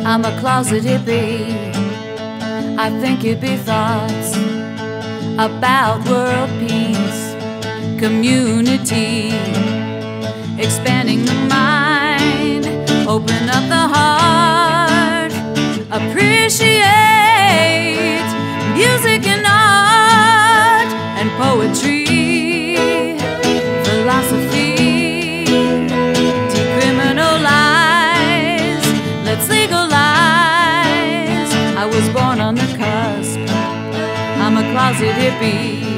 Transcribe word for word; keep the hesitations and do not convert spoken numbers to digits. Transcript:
I'm a closet hippie. I think hippie thoughts about world peace, community, expanding the mind, open up the heart, appreciate music and art and poetry, philosophy, decriminalize, let's legalize. I was born on the cusp, I'm a closet hippie.